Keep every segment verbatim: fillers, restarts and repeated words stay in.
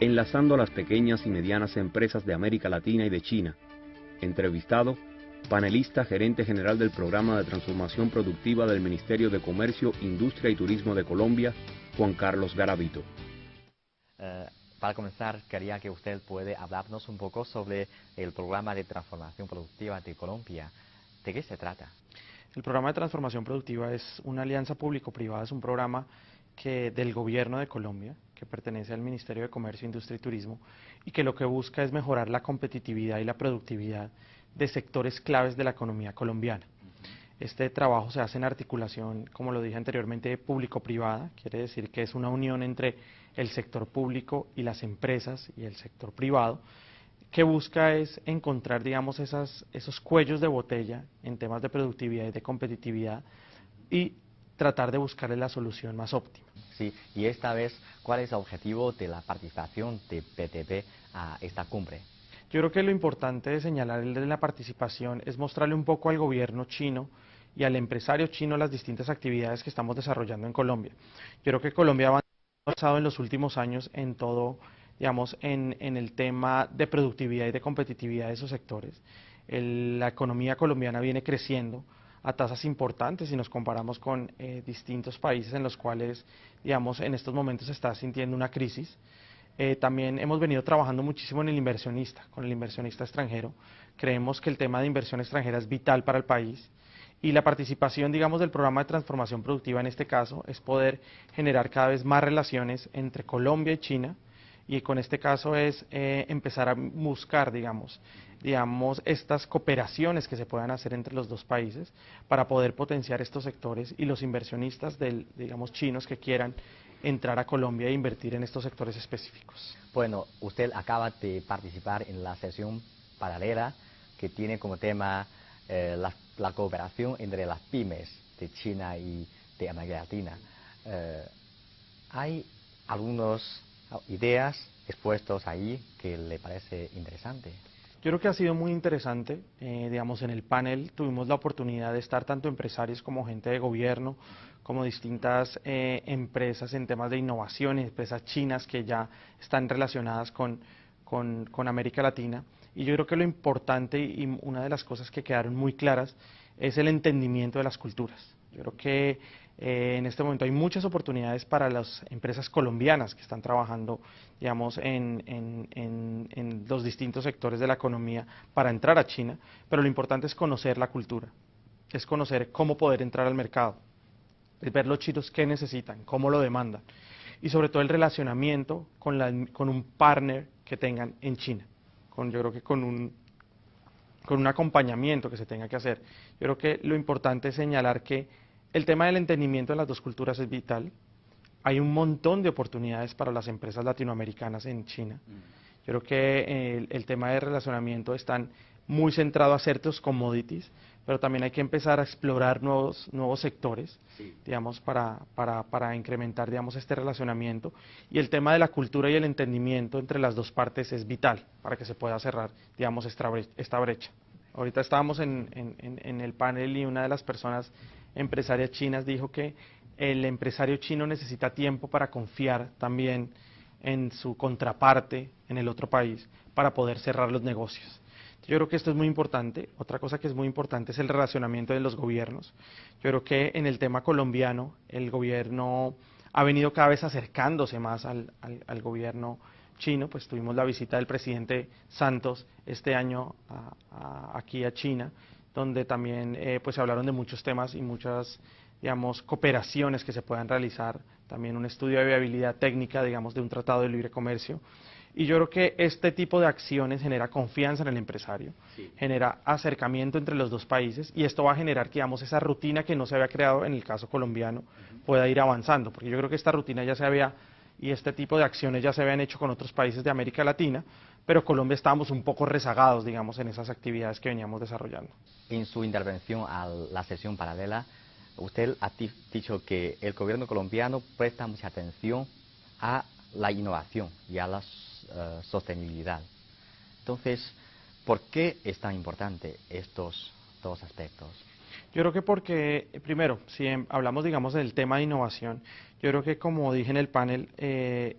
enlazando a las pequeñas y medianas empresas de América Latina y de China. Entrevistado, panelista gerente general del Programa de Transformación Productiva del Ministerio de Comercio, Industria y Turismo de Colombia, Juan Carlos Garavito. Uh, para comenzar, quería que usted puede hablarnos un poco sobre el Programa de Transformación Productiva de Colombia. ¿De qué se trata? El Programa de Transformación Productiva es una alianza público-privada, es un programa que, del Gobierno de Colombia, que pertenece al Ministerio de Comercio, Industria y Turismo, y que lo que busca es mejorar la competitividad y la productividad de sectores claves de la economía colombiana. Este trabajo se hace en articulación, como lo dije anteriormente, público-privada, quiere decir que es una unión entre el sector público y las empresas y el sector privado, que busca es encontrar, digamos, esas, esos cuellos de botella en temas de productividad y de competitividad y tratar de buscarle la solución más óptima. Sí, y esta vez, ¿cuál es el objetivo de la participación de P T P a esta cumbre? Yo creo que lo importante de señalar de la participación es mostrarle un poco al gobierno chino y al empresario chino las distintas actividades que estamos desarrollando en Colombia. Yo creo que Colombia ha avanzado en los últimos años en todo, digamos, en, en el tema de productividad y de competitividad de esos sectores. El, la economía colombiana viene creciendo a tasas importantes si nos comparamos con eh, distintos países en los cuales, digamos, en estos momentos se está sintiendo una crisis. Eh, también hemos venido trabajando muchísimo en el inversionista, con el inversionista extranjero. Creemos que el tema de inversión extranjera es vital para el país y la participación, digamos, del programa de transformación productiva en este caso es poder generar cada vez más relaciones entre Colombia y China, y con este caso es eh, empezar a buscar, digamos, digamos, estas cooperaciones que se puedan hacer entre los dos países para poder potenciar estos sectores y los inversionistas, del, digamos, chinos que quieran entrar a Colombia e invertir en estos sectores específicos. Bueno, usted acaba de participar en la sesión paralela que tiene como tema eh, la, la cooperación entre las pymes de China y de América Latina. Eh, ¿Hay algunas ideas expuestas ahí que le parece interesante? Yo creo que ha sido muy interesante, eh, digamos, en el panel tuvimos la oportunidad de estar tanto empresarios como gente de gobierno, como distintas eh, empresas en temas de innovación, empresas chinas que ya están relacionadas con, con, con América Latina. Y yo creo que lo importante y una de las cosas que quedaron muy claras es el entendimiento de las culturas. Yo creo que eh, en este momento hay muchas oportunidades para las empresas colombianas que están trabajando, digamos, en, en, en, en los distintos sectores de la economía para entrar a China, pero lo importante es conocer la cultura, es conocer cómo poder entrar al mercado, es ver los chinos qué necesitan, cómo lo demandan, y sobre todo el relacionamiento con, la, con un partner que tengan en China, con, yo creo que con un, con un acompañamiento que se tenga que hacer. Yo creo que lo importante es señalar que el tema del entendimiento de las dos culturas es vital. Hay un montón de oportunidades para las empresas latinoamericanas en China. Yo creo que el, el tema de relacionamiento están muy centrado a ciertos commodities, pero también hay que empezar a explorar nuevos, nuevos sectores, sí, digamos, para, para, para incrementar, digamos, este relacionamiento. Y el tema de la cultura y el entendimiento entre las dos partes es vital para que se pueda cerrar, digamos, esta brecha. Esta brecha. Ahorita estábamos en, en, en el panel y una de las personas empresarias chinas dijo que el empresario chino necesita tiempo para confiar también en su contraparte en el otro país para poder cerrar los negocios. Yo creo que esto es muy importante. Otra cosa que es muy importante es el relacionamiento de los gobiernos. Yo creo que en el tema colombiano el gobierno ha venido cada vez acercándose más al, al, al gobierno chino. Pues tuvimos la visita del presidente Santos este año a, a, aquí a China, donde también eh, pues se hablaron de muchos temas y muchas, digamos, cooperaciones que se puedan realizar, también un estudio de viabilidad técnica, digamos, de un tratado de libre comercio. Y yo creo que este tipo de acciones genera confianza en el empresario, sí, genera acercamiento entre los dos países, y esto va a generar que, digamos, esa rutina que no se había creado en el caso colombiano uh-huh. pueda ir avanzando, porque yo creo que esta rutina ya se había, y este tipo de acciones ya se habían hecho con otros países de América Latina, pero Colombia estábamos un poco rezagados, digamos, en esas actividades que veníamos desarrollando. En su intervención a la sesión paralela, usted ha dicho que el gobierno colombiano presta mucha atención a la innovación y a la uh, sostenibilidad. Entonces, ¿por qué es tan importante estos dos aspectos? Yo creo que porque, primero, si hablamos, digamos, del tema de innovación, yo creo que, como dije en el panel, eh,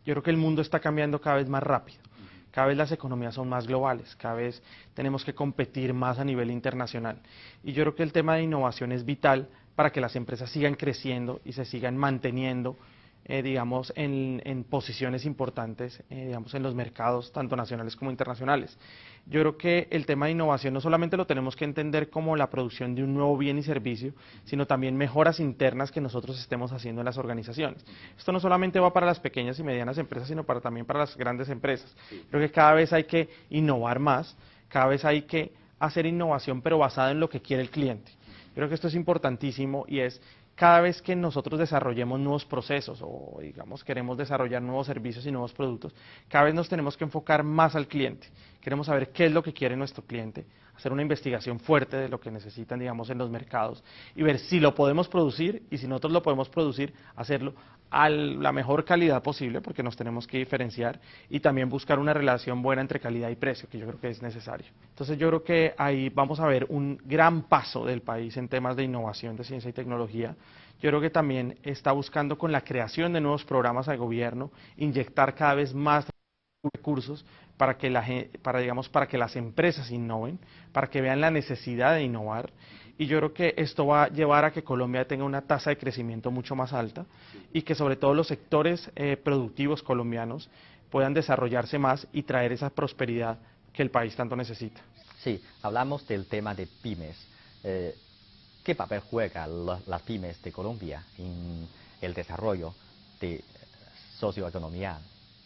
yo creo que el mundo está cambiando cada vez más rápido. Cada vez las economías son más globales, cada vez tenemos que competir más a nivel internacional. Y yo creo que el tema de innovación es vital para que las empresas sigan creciendo y se sigan manteniendo, eh, digamos, en, en posiciones importantes, eh, digamos, en los mercados tanto nacionales como internacionales. Yo creo que el tema de innovación no solamente lo tenemos que entender como la producción de un nuevo bien y servicio, sino también mejoras internas que nosotros estemos haciendo en las organizaciones. Esto no solamente va para las pequeñas y medianas empresas, sino para, también para las grandes empresas. Creo que cada vez hay que innovar más, cada vez hay que hacer innovación, pero basada en lo que quiere el cliente. Creo que esto es importantísimo y es cada vez que nosotros desarrollemos nuevos procesos o digamos queremos desarrollar nuevos servicios y nuevos productos, cada vez nos tenemos que enfocar más al cliente. Queremos saber qué es lo que quiere nuestro cliente, hacer una investigación fuerte de lo que necesitan, digamos, en los mercados y ver si lo podemos producir y si nosotros lo podemos producir, hacerlo a la mejor calidad posible porque nos tenemos que diferenciar y también buscar una relación buena entre calidad y precio, que yo creo que es necesario. Entonces yo creo que ahí vamos a ver un gran paso del país en temas de innovación, de ciencia y tecnología. Yo creo que también está buscando con la creación de nuevos programas al gobierno, inyectar cada vez más recursos para que, la, para, digamos, para que las empresas innoven, para que vean la necesidad de innovar. Y yo creo que esto va a llevar a que Colombia tenga una tasa de crecimiento mucho más alta y que sobre todo los sectores eh, productivos colombianos puedan desarrollarse más y traer esa prosperidad que el país tanto necesita. Sí, hablamos del tema de pymes. Eh, ¿Qué papel juegan las pymes de Colombia en el desarrollo de socioeconomía,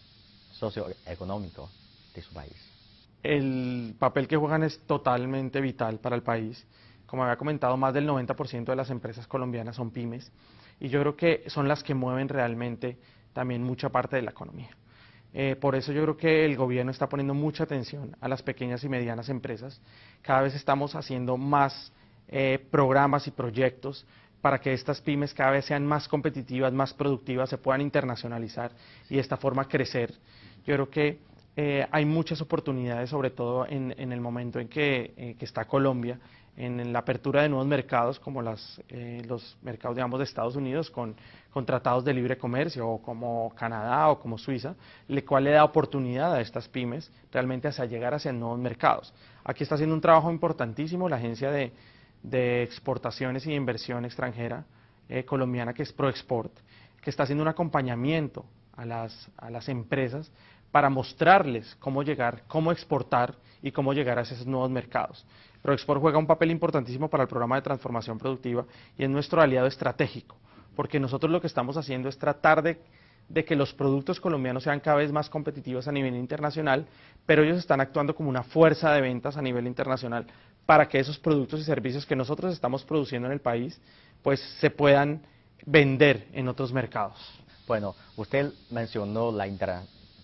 socioeconómico de su país? El papel que juegan es totalmente vital para el país. Como había comentado, más del noventa por ciento de las empresas colombianas son pymes y yo creo que son las que mueven realmente también mucha parte de la economía. Eh, por eso yo creo que el gobierno está poniendo mucha atención a las pequeñas y medianas empresas. Cada vez estamos haciendo más eh, programas y proyectos para que estas pymes cada vez sean más competitivas, más productivas, se puedan internacionalizar y de esta forma crecer. Yo creo que eh, hay muchas oportunidades, sobre todo en, en el momento en que, eh, que está Colombia, en, en la apertura de nuevos mercados como las, eh, los mercados, digamos, de Estados Unidos con, con tratados de libre comercio, o como Canadá o como Suiza, el cual le da oportunidad a estas pymes realmente hacia llegar hacia nuevos mercados. Aquí está haciendo un trabajo importantísimo la agencia de, de exportaciones y de inversión extranjera eh, colombiana, que es ProExport, que está haciendo un acompañamiento a las, a las empresas para mostrarles cómo llegar, cómo exportar y cómo llegar a esos nuevos mercados. ProExport juega un papel importantísimo para el programa de transformación productiva y es nuestro aliado estratégico, porque nosotros lo que estamos haciendo es tratar de, de que los productos colombianos sean cada vez más competitivos a nivel internacional, pero ellos están actuando como una fuerza de ventas a nivel internacional para que esos productos y servicios que nosotros estamos produciendo en el país, pues se puedan vender en otros mercados. Bueno, usted mencionó la inter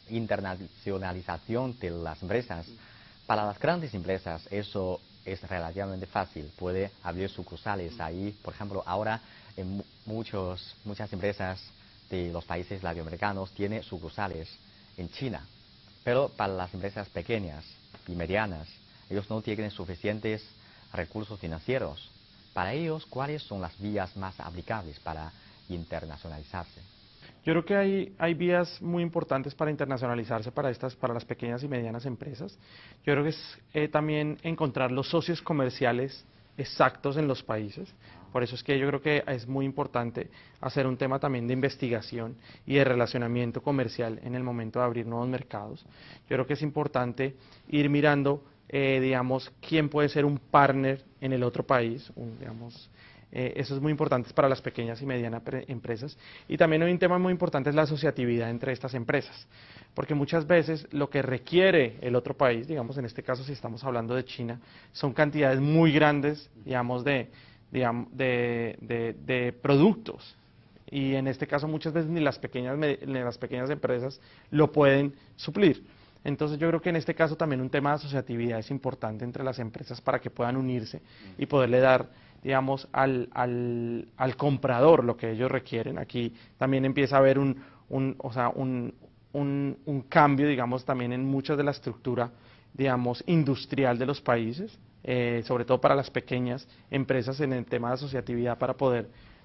internacionalización de las empresas. Para las grandes empresas eso es relativamente fácil, puede abrir sucursales ahí. Por ejemplo, ahora en muchos, muchas empresas de los países latinoamericanos tienen sucursales en China, pero para las empresas pequeñas y medianas, ellos no tienen suficientes recursos financieros. Para ellos, ¿cuáles son las vías más aplicables para internacionalizarse? Yo creo que hay, hay vías muy importantes para internacionalizarse para, estas, para las pequeñas y medianas empresas. Yo creo que es eh, también encontrar los socios comerciales exactos en los países. Por eso es que yo creo que es muy importante hacer un tema también de investigación y de relacionamiento comercial en el momento de abrir nuevos mercados. Yo creo que es importante ir mirando, eh, digamos, quién puede ser un partner en el otro país, un, digamos, Eh, eso es muy importante para las pequeñas y medianas empresas. Y también hay un tema muy importante, es la asociatividad entre estas empresas, porque muchas veces lo que requiere el otro país, digamos en este caso si estamos hablando de China, son cantidades muy grandes, digamos, de, digamos, de, de, de productos, y en este caso muchas veces ni las pequeñas, ni las pequeñas empresas lo pueden suplir. Entonces yo creo que en este caso también un tema de asociatividad es importante entre las empresas para que puedan unirse y poderle dar, digamos, al, al, al comprador lo que ellos requieren. Aquí también empieza a haber un, un, o sea, un, un, un cambio, digamos, también en muchas de la estructura, digamos, industrial de los países, eh, sobre todo para las pequeñas empresas en el tema de asociatividad para poder,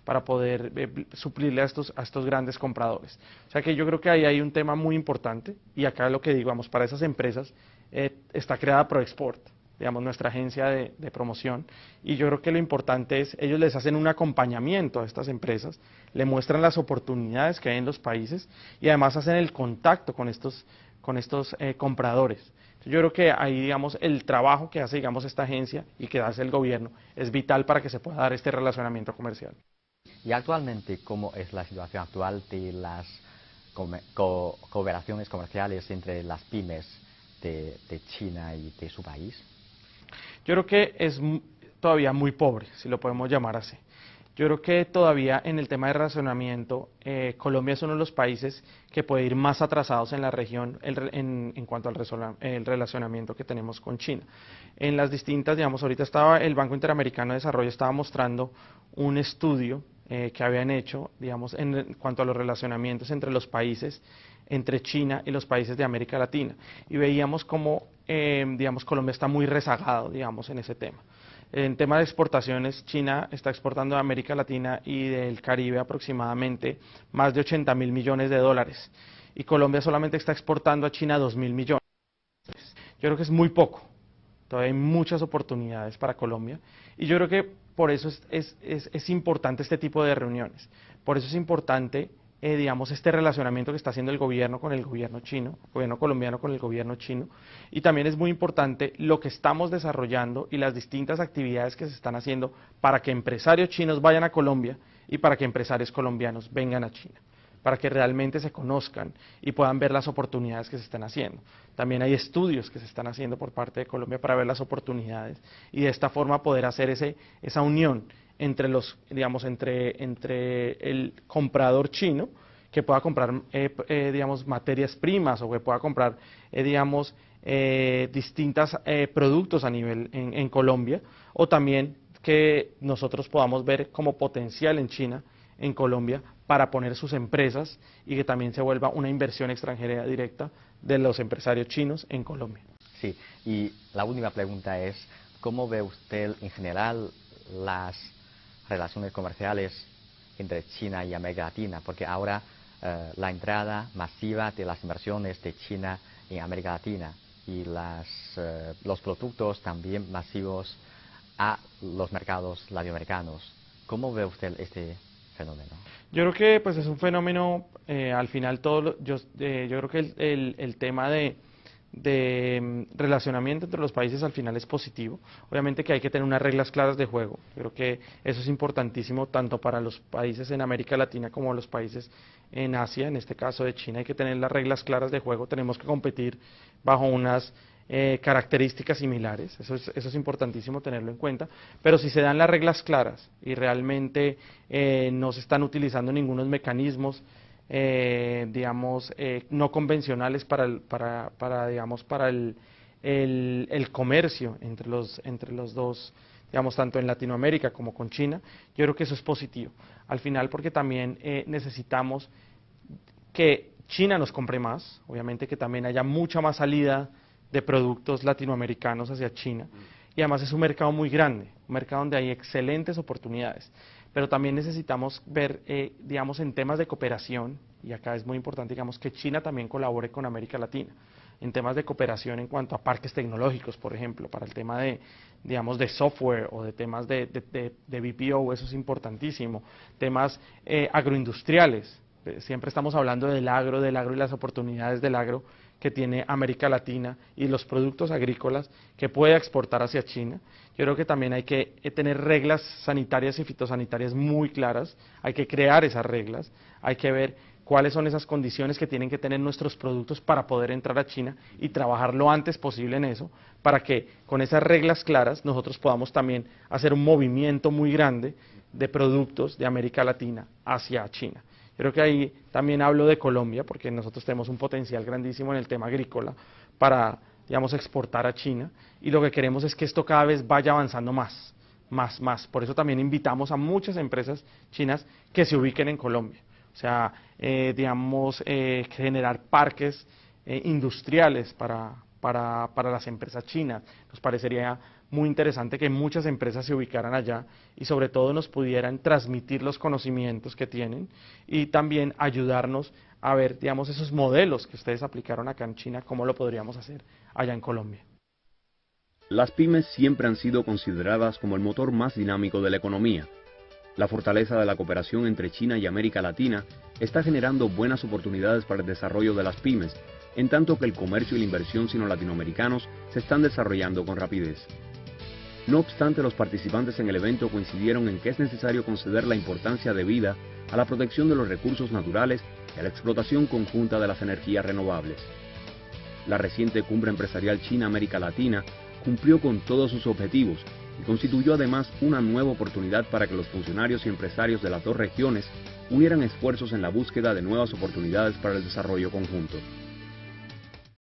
para poder eh, suplirle a estos, a estos grandes compradores. O sea que yo creo que ahí hay un tema muy importante, y acá lo que digamos, para esas empresas eh, está creada ProExport, digamos, nuestra agencia de, de promoción, y yo creo que lo importante es, ellos les hacen un acompañamiento a estas empresas, le muestran las oportunidades que hay en los países, y además hacen el contacto con estos, con estos eh, compradores. Yo creo que ahí, digamos, el trabajo que hace, digamos, esta agencia y que hace el gobierno es vital para que se pueda dar este relacionamiento comercial. Y actualmente, ¿cómo es la situación actual de las co cooperaciones comerciales entre las pymes de, de China y de su país? Yo creo que es todavía muy pobre, si lo podemos llamar así. Yo creo que todavía en el tema de relacionamiento, eh, Colombia es uno de los países que puede ir más atrasados en la región el, en, en cuanto al el relacionamiento que tenemos con China. En las distintas, digamos, ahorita estaba el Banco Interamericano de Desarrollo, estaba mostrando un estudio eh, que habían hecho, digamos, en, en cuanto a los relacionamientos entre los países, entre China y los países de América Latina. Y veíamos cómo, eh, digamos, Colombia está muy rezagado, digamos, en ese tema. En tema de exportaciones, China está exportando a América Latina y del Caribe aproximadamente más de ochenta mil millones de dólares. Y Colombia solamente está exportando a China dos mil millones. Yo creo que es muy poco. Todavía hay muchas oportunidades para Colombia. Y yo creo que por eso es, es, es, es importante este tipo de reuniones. Por eso es importante, eh, digamos, este relacionamiento que está haciendo el gobierno con el gobierno chino, el gobierno colombiano con el gobierno chino, y también es muy importante lo que estamos desarrollando y las distintas actividades que se están haciendo para que empresarios chinos vayan a Colombia y para que empresarios colombianos vengan a China, para que realmente se conozcan y puedan ver las oportunidades que se están haciendo. También hay estudios que se están haciendo por parte de Colombia para ver las oportunidades y de esta forma poder hacer ese, esa unión entre los, digamos, entre, entre el comprador chino, que pueda comprar, eh, eh, digamos, materias primas o que pueda comprar, eh, digamos, eh, distintos eh, productos a nivel en, en Colombia, o también que nosotros podamos ver como potencial en China, en Colombia, para poner sus empresas y que también se vuelva una inversión extranjera directa de los empresarios chinos en Colombia. Sí, y la última pregunta es, ¿cómo ve usted en general las relaciones comerciales entre China y América Latina? Porque ahora eh, la entrada masiva de las inversiones de China en América Latina y las, eh, los productos también masivos a los mercados latinoamericanos. ¿Cómo ve usted este fenómeno? Yo creo que pues es un fenómeno, eh, al final todo, lo, yo, eh, yo creo que el, el, el tema de, de relacionamiento entre los países al final es positivo. Obviamente que hay que tener unas reglas claras de juego. Yo creo que eso es importantísimo tanto para los países en América Latina como los países en Asia, en este caso de China. Hay que tener las reglas claras de juego, tenemos que competir bajo unas eh, características similares, eso es, eso es importantísimo tenerlo en cuenta, pero si se dan las reglas claras y realmente eh, no se están utilizando ningunos mecanismos Eh, digamos, eh, no convencionales para, el, para, para, digamos, para el, el, el comercio entre los, entre los dos, digamos, tanto en Latinoamérica como con China. Yo creo que eso es positivo, al final, porque también eh, necesitamos que China nos compre más, obviamente que también haya mucha más salida de productos latinoamericanos hacia China, y además es un mercado muy grande, un mercado donde hay excelentes oportunidades. Pero también necesitamos ver, eh, digamos, en temas de cooperación, y acá es muy importante, digamos, que China también colabore con América Latina, en temas de cooperación en cuanto a parques tecnológicos, por ejemplo, para el tema de, digamos, de software o de temas de, de, de, de B P O, eso es importantísimo, temas eh, agroindustriales, siempre estamos hablando del agro, del agro y las oportunidades del agro que tiene América Latina y los productos agrícolas que puede exportar hacia China. Yo creo que también hay que tener reglas sanitarias y fitosanitarias muy claras, hay que crear esas reglas, hay que ver cuáles son esas condiciones que tienen que tener nuestros productos para poder entrar a China y trabajar lo antes posible en eso, para que con esas reglas claras nosotros podamos también hacer un movimiento muy grande de productos de América Latina hacia China. Creo que ahí también hablo de Colombia, porque nosotros tenemos un potencial grandísimo en el tema agrícola para, digamos, exportar a China, y lo que queremos es que esto cada vez vaya avanzando más, más, más. Por eso también invitamos a muchas empresas chinas que se ubiquen en Colombia. O sea, eh, digamos, eh, generar parques eh, industriales para, para, para las empresas chinas. Nos parecería muy interesante que muchas empresas se ubicaran allá y sobre todo nos pudieran transmitir los conocimientos que tienen y también ayudarnos a ver, digamos, esos modelos que ustedes aplicaron acá en China, cómo lo podríamos hacer allá en Colombia. Las pymes siempre han sido consideradas como el motor más dinámico de la economía. La fortaleza de la cooperación entre China y América Latina está generando buenas oportunidades para el desarrollo de las pymes, en tanto que el comercio y la inversión sino-latinoamericanos se están desarrollando con rapidez. No obstante, los participantes en el evento coincidieron en que es necesario conceder la importancia debida a la protección de los recursos naturales y a la explotación conjunta de las energías renovables. La reciente Cumbre Empresarial China-América Latina cumplió con todos sus objetivos y constituyó además una nueva oportunidad para que los funcionarios y empresarios de las dos regiones unieran esfuerzos en la búsqueda de nuevas oportunidades para el desarrollo conjunto.